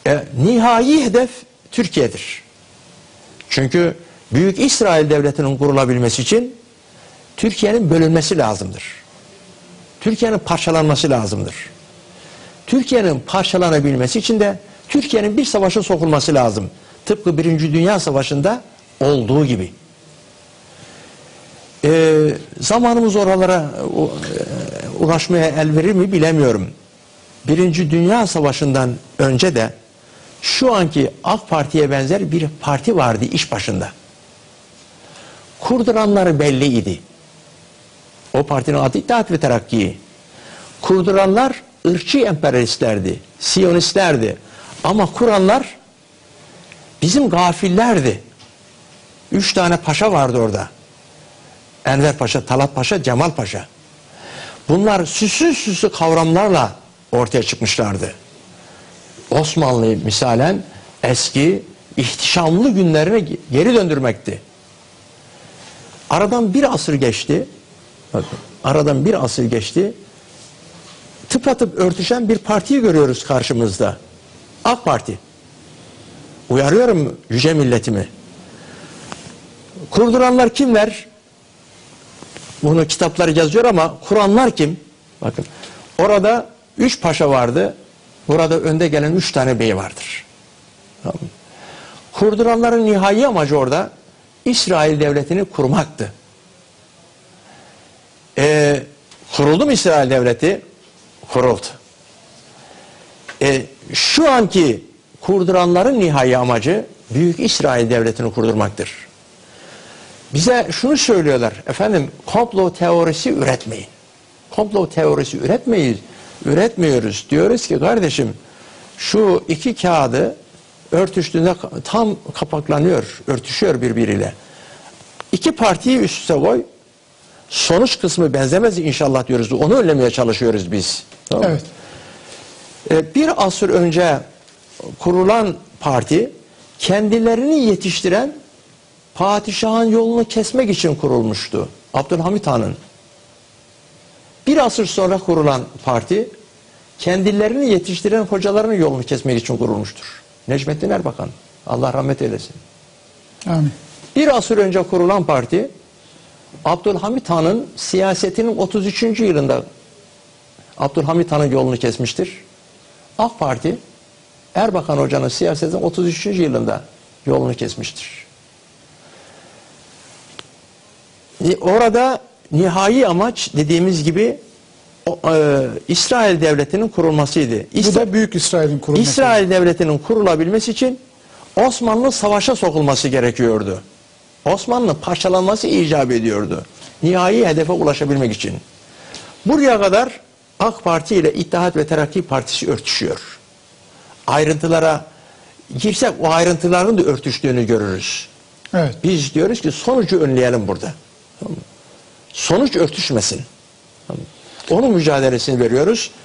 Nihai hedef Türkiye'dir. Çünkü Büyük İsrail Devleti'nin kurulabilmesi için Türkiye'nin bölünmesi lazımdır. Türkiye'nin parçalanması lazımdır. Türkiye'nin parçalanabilmesi için de Türkiye'nin bir savaşa sokulması lazım. Tıpkı Birinci Dünya Savaşı'nda olduğu gibi. Zamanımız oralara ulaşmaya el verir mi bilemiyorum. Birinci Dünya Savaşı'ndan önce de şu anki AK Parti'ye benzer bir parti vardı iş başında. Kurduranları belliydi. O partinin adı İttihat ve Terakki. Kurduranlar ırkçı emperyalistlerdi, Siyonistlerdi. Ama kuranlar bizim gafillerdi. 3 tane paşa vardı orada. Enver Paşa, Talat Paşa, Cemal Paşa. Bunlar süslü kavramlarla ortaya çıkmışlardı. Osmanlı'yı misalen eski ihtişamlı günlerine geri döndürmekti. Aradan bir asır geçti. Bakın, aradan bir asır geçti. Tıpatıp örtüşen bir partiyi görüyoruz karşımızda. AK Parti. Uyarıyorum yüce milletimi. Kurduranlar kimler? Bunu kitaplar yazıyor ama kuranlar kim? Bakın orada 3 paşa vardı. Burada önde gelen 3 tane bey vardır. Tamam. Kurduranların nihai amacı orada İsrail Devleti'ni kurmaktı. Kuruldu mu İsrail Devleti? Kuruldu. Şu anki kurduranların nihai amacı Büyük İsrail Devleti'ni kurdurmaktır. Bize şunu söylüyorlar, efendim komplo teorisi üretmeyin. Komplo teorisi üretmiyoruz. Diyoruz ki kardeşim şu 2 kağıdı örtüştüğünde tam kapaklanıyor, örtüşüyor birbiriyle. 2 partiyi üst üste koy, sonuç kısmı benzemez inşallah diyoruz. Onu önlemeye çalışıyoruz biz. Tamam. Evet. Bir asır önce kurulan parti kendilerini yetiştiren padişahın yolunu kesmek için kurulmuştu. Abdülhamit Han'ın. Bir asır sonra kurulan parti kendilerini yetiştiren hocaların yolunu kesmek için kurulmuştur. Necmettin Erbakan. Allah rahmet eylesin. Amin. Bir asır önce kurulan parti Abdülhamit Han'ın siyasetinin 33. yılında Abdülhamit Han'ın yolunu kesmiştir. AK Parti Erbakan Hoca'nın siyasetinin 33. yılında yolunu kesmiştir. Orada nihai amaç dediğimiz gibi İsrail Devleti'nin kurulmasıydı. Bu da Büyük İsrail'in kurulması. İsrail Devleti'nin kurulabilmesi için Osmanlı savaşa sokulması gerekiyordu. Osmanlı parçalanması icap ediyordu. Nihai hedefe ulaşabilmek için. Buraya kadar AK Parti ile İttihat ve Terakki Partisi örtüşüyor. Ayrıntılara girsek o ayrıntıların da örtüştüğünü görürüz. Evet. Biz diyoruz ki sonucu önleyelim burada. Sonuç örtüşmesin. Onun mücadelesini veriyoruz.